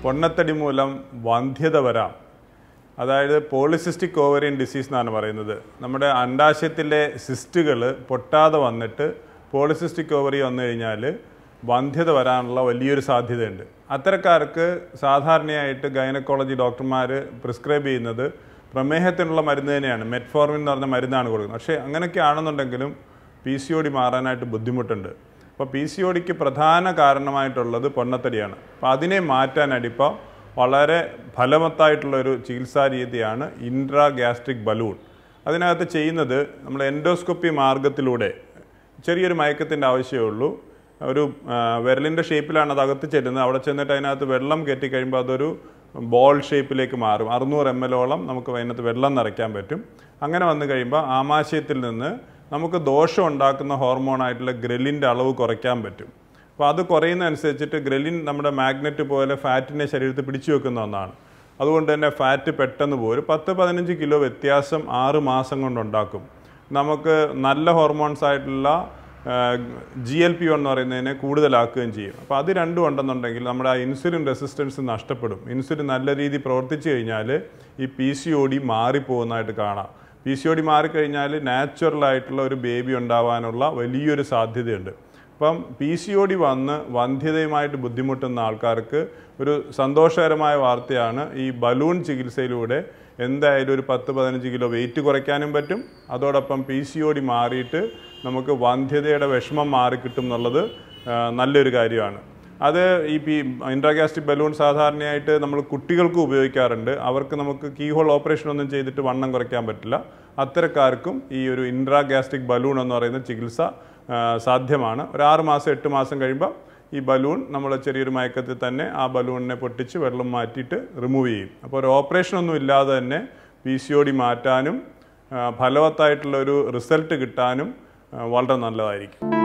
പൊണ്ണത്തടി മൂലം വന്ധ്യത വരാം. അതായത് പോളിസിസ്റ്റിക് ഓവറിയൻ ഡിസീസ് എന്നാണ് പറയുന്നത്. നമ്മുടെ അണ്ഡാശയത്തിലെ സിസ്റ്റുകൾ പൊട്ടാതെ വന്നിട്ട് പോളിസിസ്റ്റിക് ഓവറി വന്നു കഴിഞ്ഞാൽ വന്ധ്യത വരാനുള്ള വലിയൊരു സാധ്യതയുണ്ട്. അത്തരക്കാർക്ക് സാധാരണയായിട്ട് ഗൈനക്കോളജി ഡോക്ടർമാർ പ്രിസ്ക്രൈബ് ചെയ്യുന്നത് പ്രമേഹത്തിനുള്ള മരുന്ന് തന്നെയാണ്. മെറ്റ്ഫോർമിൻ എന്ന് പറഞ്ഞ മരുന്നാണ് കൊടുക്കുന്നത്. പക്ഷേ അങ്ങനെയൊക്കെ ആണെന്നുണ്ടെങ്കിലും PCOD മാറാനായിട്ട് ബുദ്ധിമുട്ടുണ്ട്. അപ്പോൾ PCODക്ക് പ്രധാന കാരണമായിട്ടുള്ളത് പൊണ്ണത്തടിയാണ്. അപ്പോൾ അതിനെ മാറ്റാനായിട്ട് ഇപ്പോൾ വളരെ ഫലവത്തായിട്ടുള്ളൊരു ചികിത്സാ രീതിയാണ് ഇൻട്രാഗ്യാസ്ട്രിക് ബലൂൺ. അതിനകത്ത് ചെയ്യുന്നത് നമ്മൾ എൻഡോസ്കോപ്പി മാർഗത്തിലൂടെ ചെറിയൊരു മയക്കത്തിൻ്റെ ആവശ്യമേ ഉള്ളൂ. ഒരു വിരലിൻ്റെ ഷേപ്പിലാണ് അത് അകത്ത് ചെല്ലുന്നത്. അവിടെ ചെന്നിട്ട് അതിനകത്ത് വെള്ളം കയറ്റിക്കഴിയുമ്പോൾ അതൊരു ബോൾ ഷേപ്പിലേക്ക് മാറും. 600 ml നമുക്ക് അതിനകത്ത് വെള്ളം നിറയ്ക്കാൻ പറ്റും. അങ്ങനെ വന്നു കഴിയുമ്പോൾ ആമാശയത്തിൽ നിന്ന് നമുക്ക് ദോഷം ഉണ്ടാക്കുന്ന ഹോർമോണായിട്ടുള്ള ഗ്രലിൻ്റെ അളവ് കുറയ്ക്കാൻ പറ്റും. അപ്പോൾ അത് കുറയുന്നതനുസരിച്ചിട്ട് ഗ്രലിൻ നമ്മുടെ മാഗ്നറ്റ് പോലെ ഫാറ്റിനെ ശരീരത്തിൽ പിടിച്ചു വെക്കുന്ന ഒന്നാണ്. അതുകൊണ്ട് തന്നെ ഫാറ്റ് പെട്ടെന്ന് പോകും. ഒരു 10-15 കിലോ വ്യത്യാസം 6 മാസം കൊണ്ടുണ്ടാക്കും. നമുക്ക് നല്ല ഹോർമോൺസ് ആയിട്ടുള്ള GLP-1 എന്ന് പറയുന്നതിനെ കൂടുതലാക്കുകയും ചെയ്യും. അപ്പോൾ അത് രണ്ടും ഉണ്ടെന്നുണ്ടെങ്കിൽ നമ്മുടെ ആ ഇൻസുലിൻ റെസിസ്റ്റൻസ് നഷ്ടപ്പെടും. ഇൻസുലിൻ നല്ല രീതിയിൽ പ്രവർത്തിച്ചു കഴിഞ്ഞാൽ ഈ PCOD മാറിപ്പോകുന്നതായിട്ട് കാണാം. PCOD മാറിക്കഴിഞ്ഞാൽ നാച്ചുറലായിട്ടുള്ള ഒരു ബേബി ഉണ്ടാവാനുള്ള വലിയൊരു സാധ്യതയുണ്ട്. അപ്പം PCOD വന്ന് വന്ധ്യതയുമായിട്ട് ബുദ്ധിമുട്ടുന്ന ആൾക്കാർക്ക് ഒരു സന്തോഷകരമായ വാർത്തയാണ്, ഈ ബലൂൺ ചികിത്സയിലൂടെ എന്തായാലും ഒരു 10-15 കിലോ വെയിറ്റ് കുറയ്ക്കാനും പറ്റും. അതോടൊപ്പം PCOD മാറിയിട്ട് നമുക്ക് വന്ധ്യതയുടെ വിഷമം മാറിക്കിട്ടും എന്നുള്ളത് നല്ലൊരു കാര്യമാണ്. അത് ഈ ഇൻട്രാഗ്യാസ്ട്രിക് ബലൂൺ സാധാരണയായിട്ട് നമ്മൾ കുട്ടികൾക്ക് ഉപയോഗിക്കാറുണ്ട്. അവർക്ക് നമുക്ക് കീഹോൾ ഓപ്പറേഷൻ ഒന്നും ചെയ്തിട്ട് വണ്ണം കുറയ്ക്കാൻ പറ്റില്ല. അത്തരക്കാർക്കും ഈ ഒരു ഇൻട്രാഗ്യാസ്ട്രിക് ബലൂൺ എന്ന് പറയുന്ന ചികിത്സ സാധ്യമാണ്. ഒരു 6 മാസം 8 മാസം കഴിയുമ്പോൾ ഈ ബലൂൺ നമ്മൾ ചെറിയൊരു മയക്കത്തിൽ തന്നെ ആ ബലൂണിനെ പൊട്ടിച്ച് വെള്ളം മാറ്റിയിട്ട് റിമൂവ് ചെയ്യും. അപ്പോൾ ഒരു ഓപ്പറേഷനൊന്നും ഇല്ലാതെ തന്നെ PCOD മാറ്റാനും ഫലവത്തായിട്ടുള്ളൊരു റിസൾട്ട് കിട്ടാനും വളരെ നല്ലതായിരിക്കും.